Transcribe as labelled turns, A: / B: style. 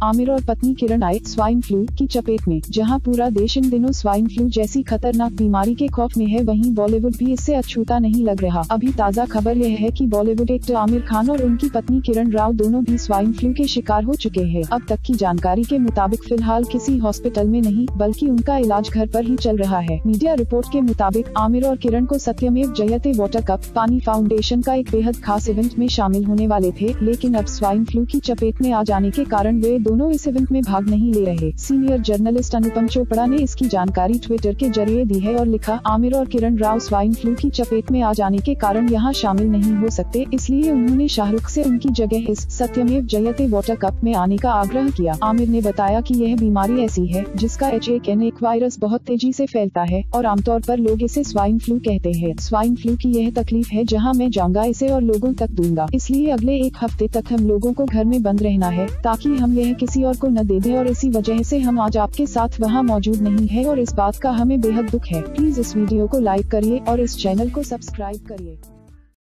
A: आमिर और पत्नी किरण आए स्वाइन फ्लू की चपेट में। जहां पूरा देश इन दिनों स्वाइन फ्लू जैसी खतरनाक बीमारी के खौफ में है, वहीं बॉलीवुड भी इससे अछूता नहीं लग रहा। अभी ताज़ा खबर यह है कि बॉलीवुड एक्टर आमिर खान और उनकी पत्नी किरण राव दोनों भी स्वाइन फ्लू के शिकार हो चुके हैं। अब तक की जानकारी के मुताबिक फिलहाल किसी हॉस्पिटल में नहीं, बल्कि उनका इलाज घर पर ही चल रहा है। मीडिया रिपोर्ट के मुताबिक आमिर और किरण को सत्यमेव जयते वाटर कप पानी फाउंडेशन का एक बेहद खास इवेंट में शामिल होने वाले थे, लेकिन अब स्वाइन फ्लू की चपेट में आ जाने के कारण वे दोनों इस इवेंट में भाग नहीं ले रहे। सीनियर जर्नलिस्ट अनुपम चोपड़ा ने इसकी जानकारी ट्विटर के जरिए दी है और लिखा, आमिर और किरण राव स्वाइन फ्लू की चपेट में आ जाने के कारण यहाँ शामिल नहीं हो सकते, इसलिए उन्होंने शाहरुख से उनकी जगह इस सत्यमेव जयते वाटर कप में आने का आग्रह किया। आमिर ने बताया कि यह बीमारी ऐसी है जिसका H1N1 वायरस बहुत तेजी से फैलता है और आमतौर पर लोग इसे स्वाइन फ्लू कहते हैं। स्वाइन फ्लू की यह तकलीफ है जहां मैं जाऊंगा इसे और लोगों तक दूंगा, इसलिए अगले एक हफ्ते तक हम लोगों को घर में बंद रहना है ताकि हम यह किसी और को न दे दें, और इसी वजह से हम आज आपके साथ वहां मौजूद नहीं है और इस बात का हमें बेहद दुख है। प्लीज इस वीडियो को लाइक करिए और इस चैनल को सब्सक्राइब करिए।